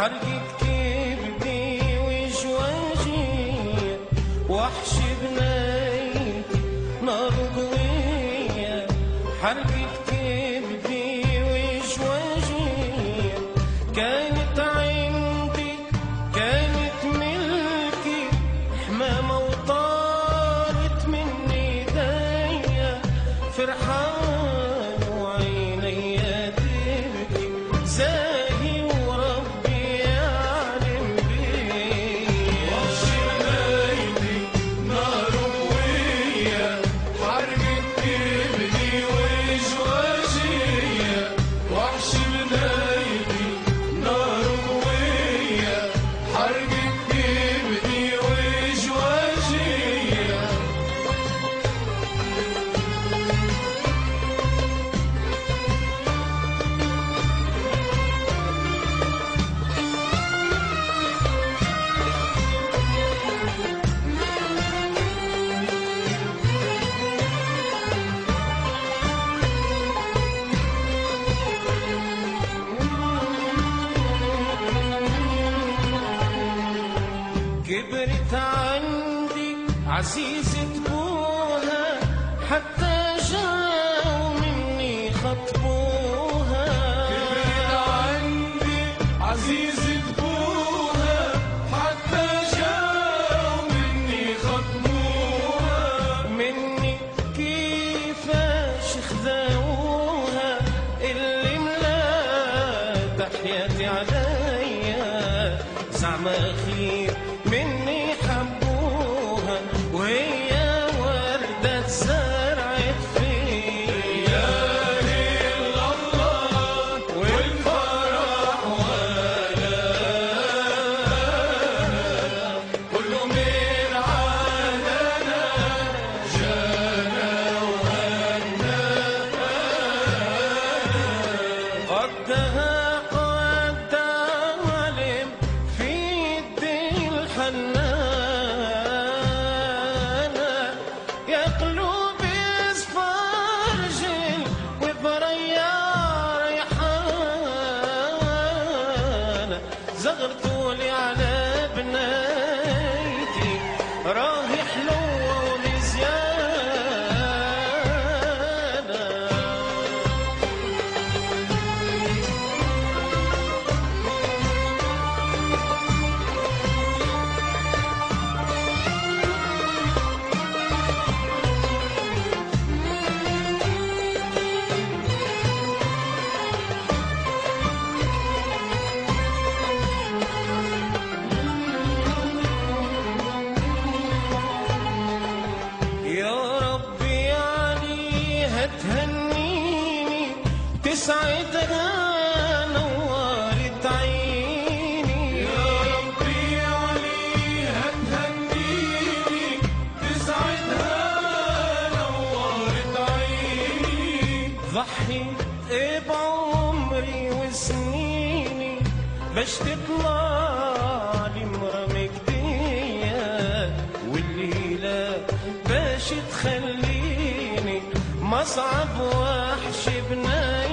حرقة كبدي وجواجي وحش بنايتي نار قوية، حرقة كبدي وجواجي كانت عندي كانت ملكي حمامة وطارت من ايديا فرحان وعيني تبكي زاهي وربي يعلم بي. وحش بنايتي نار قوية حرقة كبدي وجواجية، وحش بنايتي نار قوية حرقة كبدي وجواجية. كبرت عندي عزيزة بوها حتى جاوا مني خطبوها. كبرت عندي عزيزة بوها حتى جاوا مني خطبوها. مني كيفاش خذاوها اللي ملات حياتي عليا زعما خير مني حبوها وهي وردة زرعت فيا. يا ليل الله والفرح ولا كله من عالنا جانا وهنا. قدها قد علم في يدي الحنانة يا قلوبي اصفر رجل وبريا ريحانة زغرتولي على بنايتي راهي حلوة ولزيانة. يا ربي عليها تهنيني تسعدها نورت عيني. يا ربي عليها تهنيني تسعدها نورت عيني. ضحيت بعمري وسنيني باش تطلع لي مرة مجدية والليلة باش تخليني مصعب وحش بناية.